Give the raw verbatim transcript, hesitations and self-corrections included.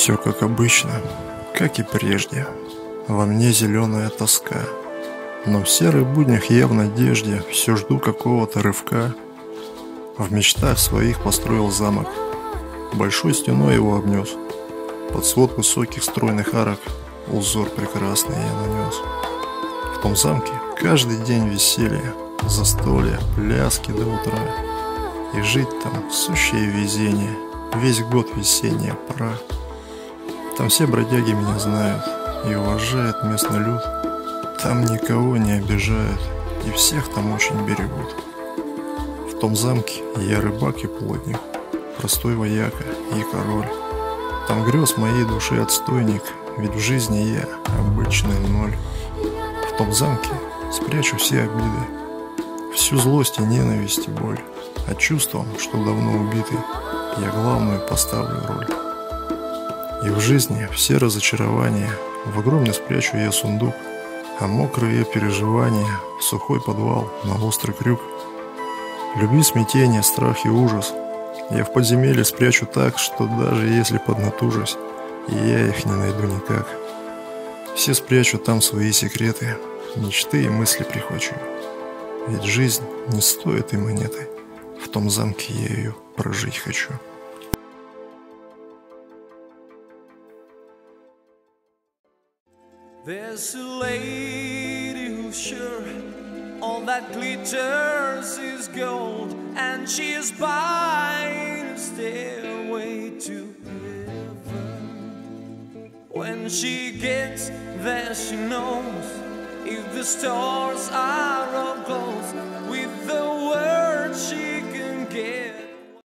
Все как обычно, как и прежде. Во мне зеленая тоска. Но в серых буднях я в надежде все жду какого-то рывка. В мечтах своих построил замок, большой стеной его обнес. Под свод высоких стройных арок узор прекрасный я нанес. В том замке каждый день веселье, застолья, пляски до утра. И жить там сущее везение, весь год весенняя пора. Там все бродяги меня знают и уважает местный люд. Там никого не обижают и всех там очень берегут. В том замке я рыбак и плотник, простой вояка и король. Там грез моей души отстойник, ведь в жизни я обычный ноль. В том замке спрячу все обиды, всю злость и ненависть и боль. А чувством, что давно убиты, я главную поставлю роль. И в жизни все разочарования в огромный спрячу я сундук, а мокрые переживания в сухой подвал на острый крюк. Любви, смятение, страх и ужас я в подземелье спрячу так, что даже если поднатужусь, я их не найду никак. Все спрячу там свои секреты, мечты и мысли прихвачу. Ведь жизнь не стоит и монеты, в том замке я ее прожить хочу. There's a lady who's sure all that glitters is gold, and she is buying a stairway to heaven. When she gets there, she knows if the stars are of gold,